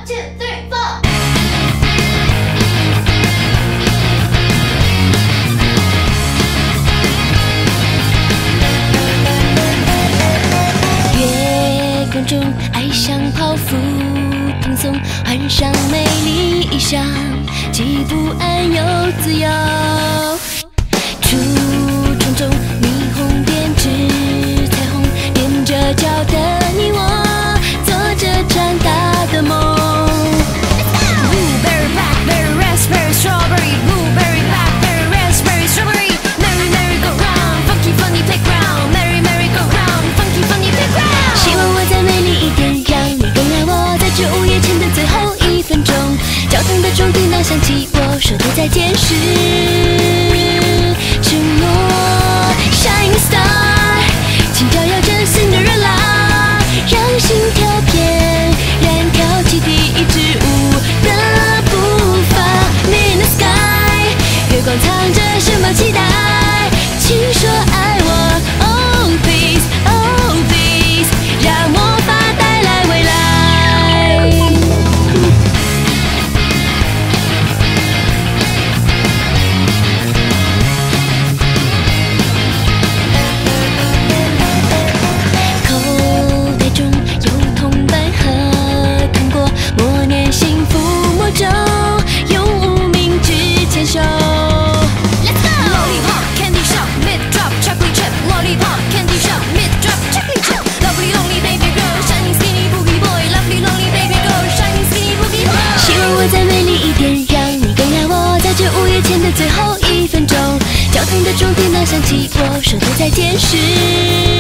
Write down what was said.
two, three, four。月光中爱上泡芙，蓬松换上美丽衣裳，既不安又自由。橱窗中霓虹编织彩虹，踮着脚的你我，做着长大的梦。Blueberry, blackberry, raspberry, strawberry, blueberry, blackberry, raspberry, strawberry. Merry, merry go round, funky, funny playground. Merry, merry go round, funky, funny playground. 希望我再美丽一点，让你更爱我，在这午夜前的最后1分钟，教堂的钟叮当响起，我说的再见时，承诺。Shining star， 请照耀着Cinderella，让心跳翩然跳起第一支舞的步伐。In the sky， 月光藏着什么期待？请说爱我 ，Oh please， Oh please， 让魔法带来未来。口袋中有铜板和糖果，默念幸福魔咒，用无名指牵手。Let's go！ Lollipop candy shop mid drop chocolate chip lollipop candy shop mid drop chocolate chip lovely lonely baby girl shining skinny boogie boy lovely lonely baby girl shining skinny boogie boy。希望我再美丽一点，让你更爱我，在这午夜前的最后1分钟，教堂的钟叮当响起，我说的再见时。